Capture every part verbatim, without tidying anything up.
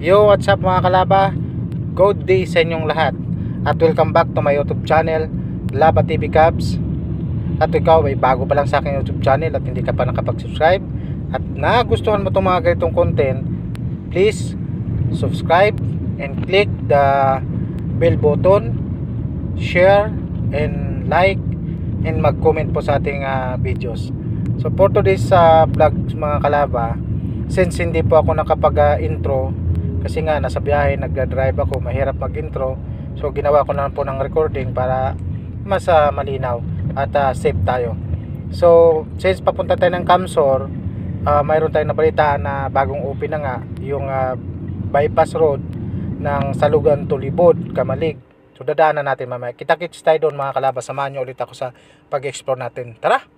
Yo, what's up mga kalaba? Good day sa inyong lahat. At welcome back to my YouTube channel, Laba T V Cubs. At ikaw ay bago pa lang sa aking YouTube channel at hindi ka pa nakapag-subscribe at nagustuhan mo itong mga ganitong content, please subscribe and click the bell button, share and like and mag-comment po sa ating uh, videos. So for today's uh, vlog mga kalaba, since hindi po ako nakapag-intro kasi nga nasa biyahe, nagda-drive ako, mahirap mag-intro, so ginawa ko na po ng recording para mas uh, malinaw at uh, safe tayo. So since papunta tayo ng Camsor, uh, mayroon tayong nabalitaan na bagong open na nga yung uh, bypass road ng Salugan to Libod, Kamalig. So dadaanan natin mamaya. Kita-kits tayo doon mga kalaba. Samahan nyo ulit ako sa pag-explore natin. Tara!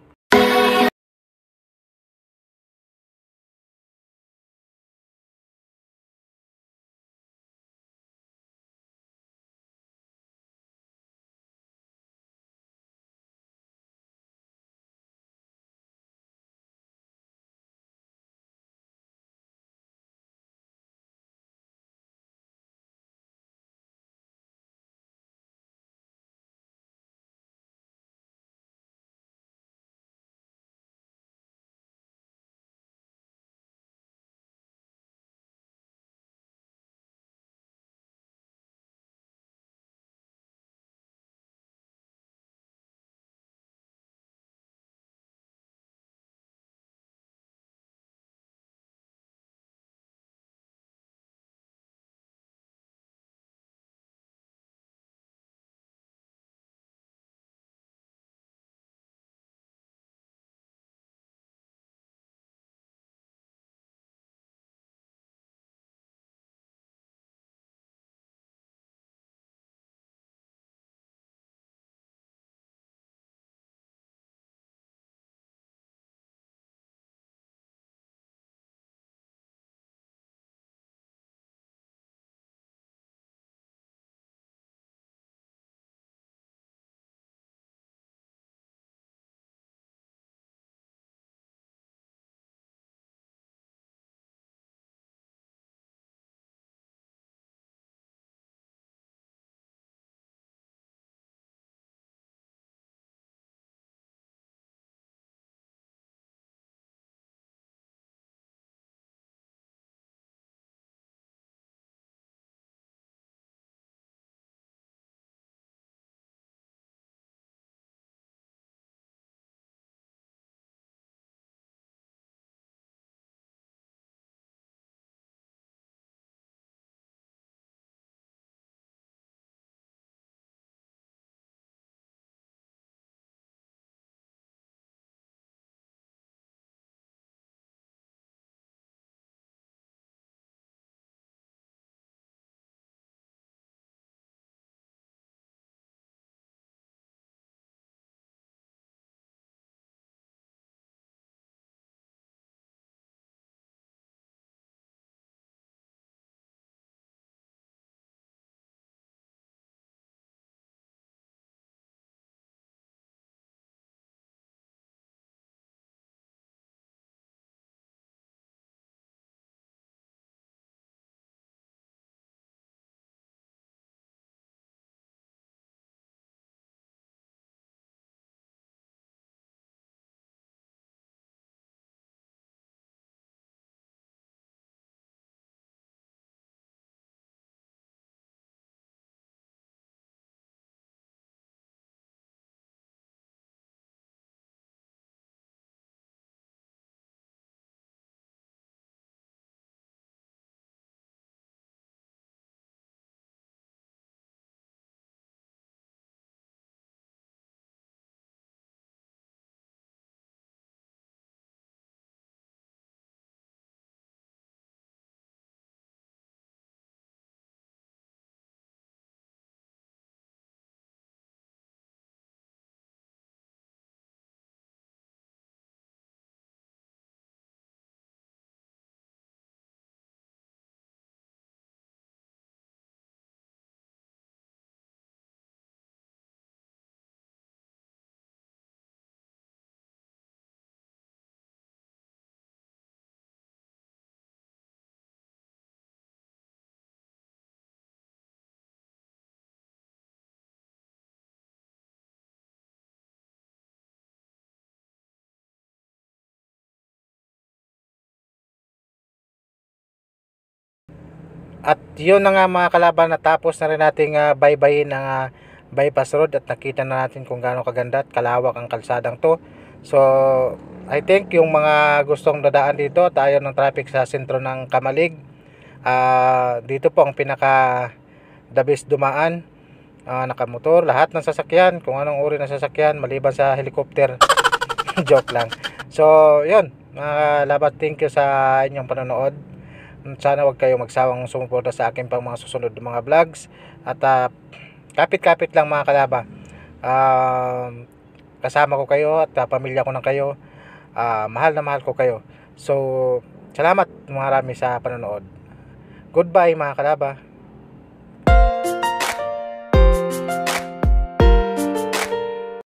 At yun na nga mga kalaban, natapos na rin nating uh, baybayin ng uh, bypass road at nakita na natin kung gaano kaganda at kalawak ang kalsadang to. So I think yung mga gustong dadaan dito at ayaw ng traffic sa sentro ng Kamalig, uh, dito po ang pinaka the best dumaan. Uh, nakamotor, lahat ng sasakyan, kung anong uri ng sasakyan maliban sa helicopter. Joke lang. So yun mga kalaban, thank you sa inyong panonood. Sana wag kayo magsawang sumuporta sa akin pang mga susunod na mga vlogs. At uh, kapit-kapit lang mga kalaba, uh, kasama ko kayo at uh, pamilya ko na kayo. uh, Mahal na mahal ko kayo. So salamat marami sa panonood. Goodbye mga kalaba.